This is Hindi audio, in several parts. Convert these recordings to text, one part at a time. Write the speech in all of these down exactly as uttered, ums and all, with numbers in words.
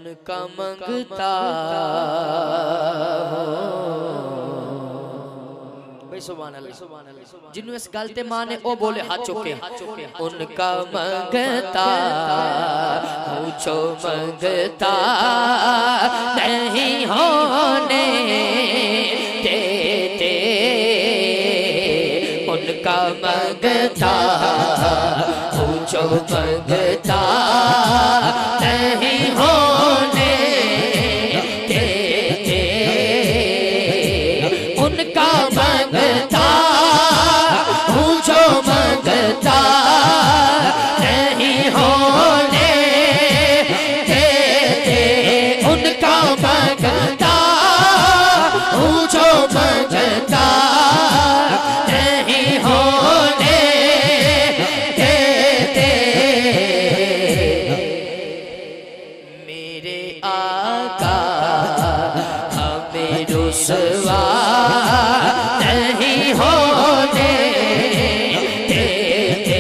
उनका मंगता जिन्होंने इस गल ते माने ओ बोले हाथ चुके उनका मंगता पूछो मंगता नहीं होने देते उनका मंगता पूछो मंगता नहीं होने देते उनका मंगता पूछो मंगता नहीं होने देते उनका मंगता पूछो मंगता नहीं होने देते मेरे आका हमें रुसवा नहीं होने देते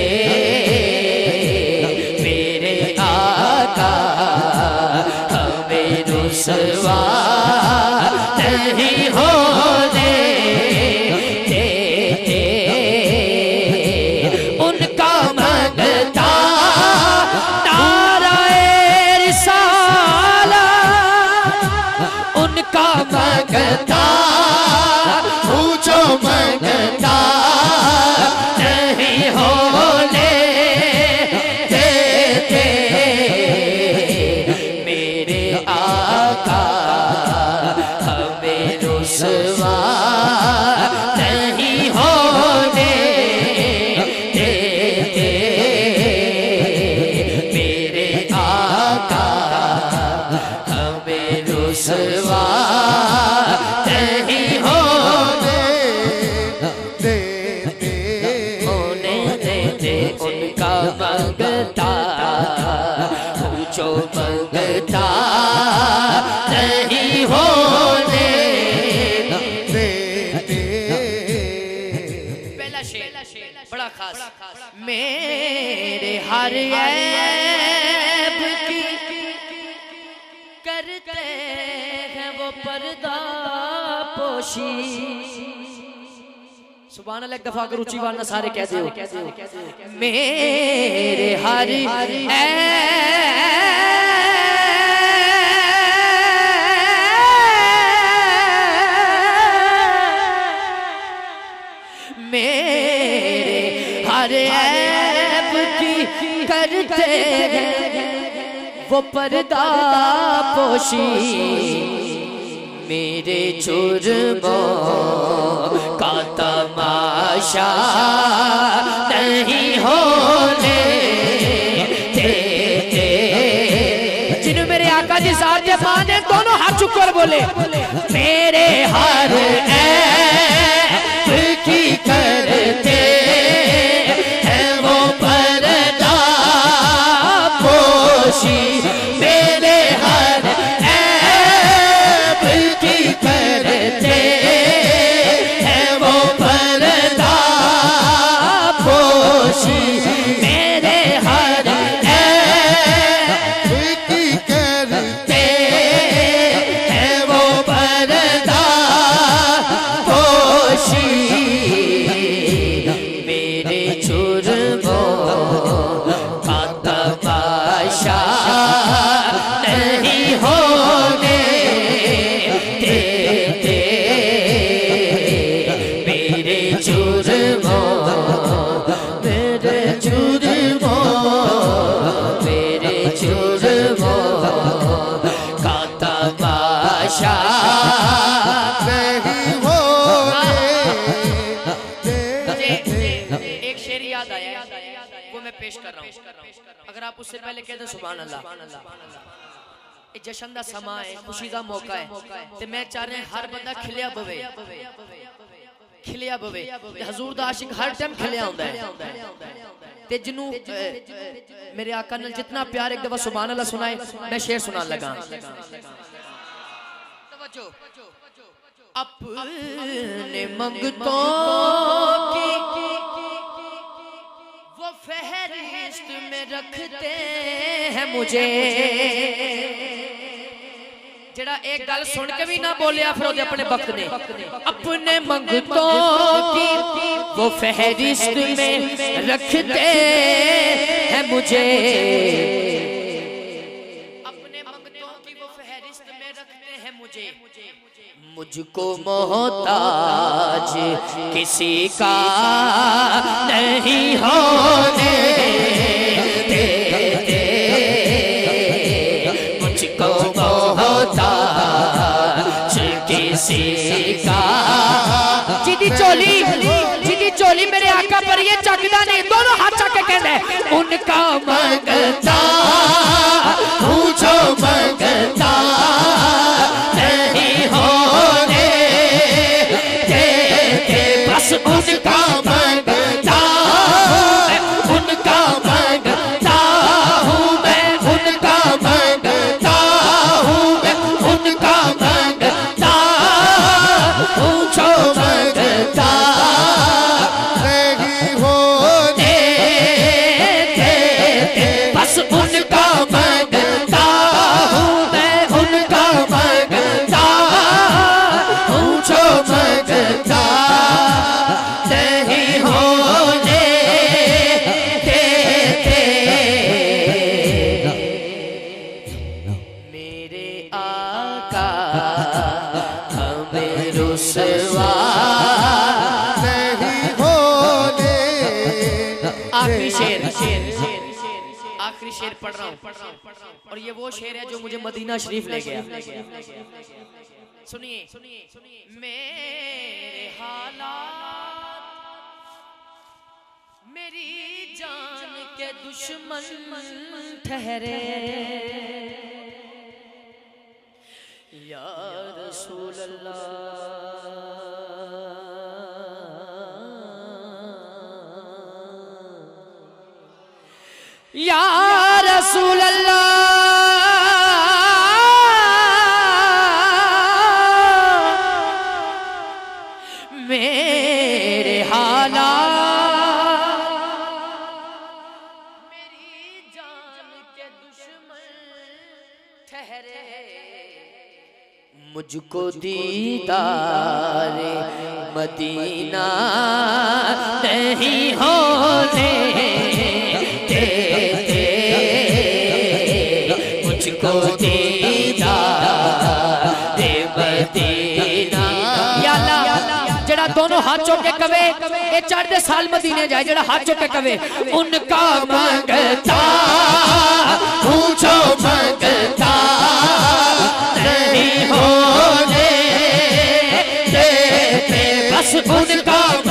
मेरे आका हमें रुसवा नहीं होने देते उनका मंगता नाराए रिसाला उनका मंगता पूछो मंगता नहीं होने देते मेरे आका हमें रुसवा नहीं होने देते मेरे आका हमें रुसवा नहीं होने देते होने देते उनका मंगता पूछो मंगता नहीं होने देते पहला शेर बड़ा खास मेरे हर ऐब की करते हैं वो पर्दा पोशी सुभान अल्लाह एक दफा अगर ऊंची आवाज ना सारे कह दो मेरे हर मेरे हर ऐब की करते हैं वो पर्दा पोशी मेरे जुर्मों का तमाशा नहीं होने देते जिन्होंने मेरे आका जी साथ माने दोनों हाथ चुक कर बोले मेरे हर ऐब की करते हैं वो पर्दा पोशी मेरे हर ऐब की करते हैं वो पर्दा पोशी मेरे हर ऐब की करते हैं वो पर्दा पोशी मेरे जुर्मों का तमाशा नहीं होने देते मेरे जुर्मों मेरे जुर्मों मेरे जुर्मों का तमाशा नहीं होने देते एक शेर याद आया वो मैं पेश कर रहा हूँ अगर आप उससे पहले कह दें सुभान अल्लाह जशन दा समा है खुशी दा मौका है ते मैं चाह रहे हर बंदा खिलिया बवे खिलिया बवे हजूर दा आशिक हर टाइम खिलिया होंदा है ते जिन्नू मेरे आका ने जितना प्यार एक दफा सुभान अल्लाह सुनाए मैं शेर सुनाने लगा तवज्जो अपने मंगतों की वो फहरिस्त में रखते हैं मुझे जड़ा एक गल सुन के भी ना बोलिया फिर ओदे अपने वक्त ने अपने मंगतों की वो फहरिस्त में रखते हैं मुझे, अपने मंगतों की वो फहरिस्त में रखते हैं मुझे, मुझको मोहताज किसी का नहीं होने देते, मुझको मोहताज किसी का। जिदी चोली जिदी चोली मेरे आका पर ये चकदा नहीं, दोनों हाथ चक के कहते उनका मंगता पूछो मंगता नहीं होने देते, बस उनका मंगता उनका मंगता हूँ मैं, उनका मंगता हूँ मैं, उनका मंगता पूछो मंगता नहीं होने देते, बस उनका मंगता हूँ मैं, उनका मंगता पूछो मंगता नहीं होने देते। मेरे आका हमें रुसवा नहीं होने। आखिरी शेर आखिरी शेर पढ़ रहा हूँ और ये वो शेर है जो मुझे मदीना शरीफ ले गया। सुनिए मेरे हालात मेरी जान के दुश्मन ठहरे, या रसूल अल्लाह या रसूल अल्लाह मेरे हालात मेरी जान के दुश्मन ठहरे, मुझको दीदार मदीना नहीं होने देते, मुझको दीदार मदीना। या अल्लाह जड़ा दोनों हाथ चौक के कवे ये चढ़ते साल मदीने जाए, जड़ा हाथ चौक के कवे उनका मंगता पूछो मंगता नहीं होने देते, बस उनका